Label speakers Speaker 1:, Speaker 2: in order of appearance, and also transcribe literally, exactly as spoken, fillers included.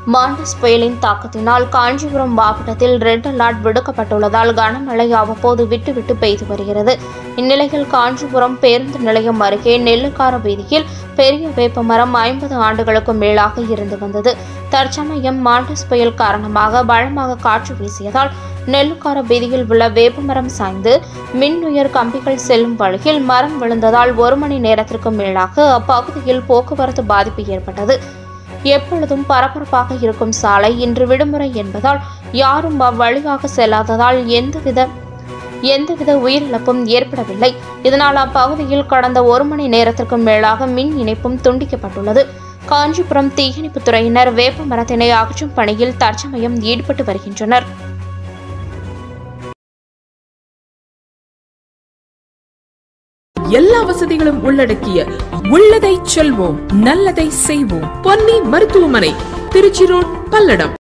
Speaker 1: Mandous புயலின் தாக்கத்தினால் காஞ்சிபுரம் மாவட்டத்தில் red alert விடுக்கப்பட்டுள்ளதால் கனமழை அவ்வப்போது விட்டு விட்டு பெய்து வருகிறது. இந்நிலையில் காஞ்சிபுரம் பேருந்து நிலையம் அருகே நெல்லுக்கார வீதியில் பெரிய வேப்பமரம் ஐம்பது ஆண்டுகளுக்கு மேலாக இருந்து வந்தது. தற்சமயம் மாண்டஸ் புயல் காரணமாக பலமாக காற்று வீசியதால் நெல்லுக்கார வீதியில் உள்ள வேப்பமரம் சாய்ந்து மின்னுயர் கம்பிகள் செல்லும் வழியில் மரம் விழுந்ததால் ஒரு மணி நேரத்திற்கு மேலாக அப்பகுதியில் போக்குவரத்து பாதிப்பு ஏற்பட்டது. எப்பொழுதும் பரபரப்பாக இருக்கும் சாலை இன்று விடுமுறை என்பதால் யாரும் அவ்வழியாக செல்லாததால் எந்தவித எந்தவித உயிரிழப்பும் ஏற்படவில்லை. இதனால் அப்பகுதியில் கடந்த ஒரு மணி நேரத்திற்கு மேலாக மின் இணைப்பும் துண்டிக்கப்பட்டுள்ளது. காஞ்சிபுரம் தீயணைப்புத் துறையினர் வேப்ப மரத்தினை அகற்றும் பணியில் தற்சமயம் ஈடுபட்டு வருகின்றனர்.
Speaker 2: எல்லா வசதிகளும் உள்ளடக்கிய உள்ளதை செல்வோம் நல்லதை செய்வோம் பொன்னி மருத்துவமனை, திருச்சி ரோட், பல்லடம்.